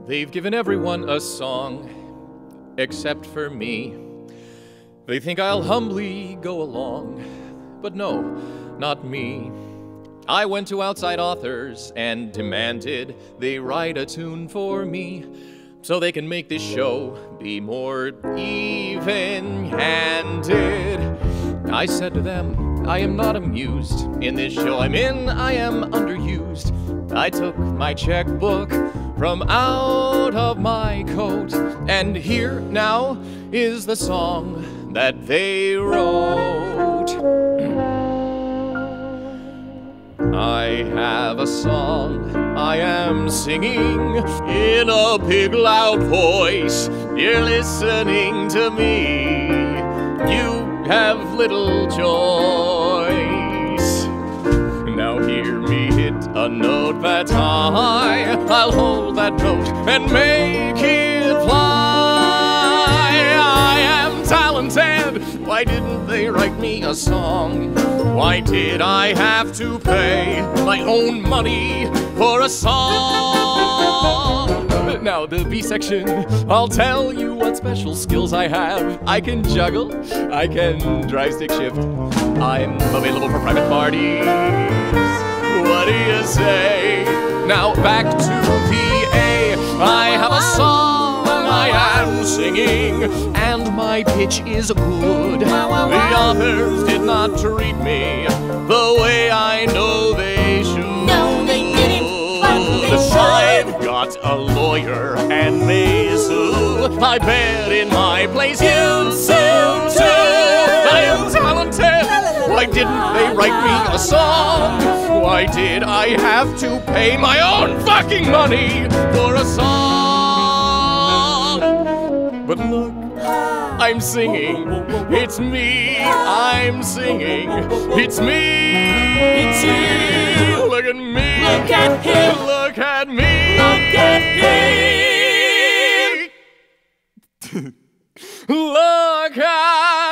They've given everyone a song, except for me. They think I'll humbly go along, but no, not me. I went to outside authors and demanded they write a tune for me, so they can make this show be more even-handed. I said to them, I am not amused. In this show I'm in, I am underused. I took my checkbook from out of my coat, and here now is the song that they wrote. I have a song I am singing in a big loud voice. You're listening to me. You have little choice. Now hear me hit a note that's high. I'll hold that note and make it fly. I am talented. Why didn't they write me a song? Why did I have to pay my own money for a song? Now the B section, I'll tell you what special skills I have. I can juggle, I can drive stick shift. I'm available for private parties. What do you say? Now back to the A. I have a song I am singing, and my pitch is good. The authors did not treat me the way I know they should. No, they didn't. I've got a lawyer and may sue. I bet in my place you'd sue too. I am talented. Why didn't they write me a song? Why did I have to pay my own fucking money for a song? But look, I'm singing. It's me. I'm singing. It's me. It's you. Look at me. Look at him. Look at me. Look at him. Look at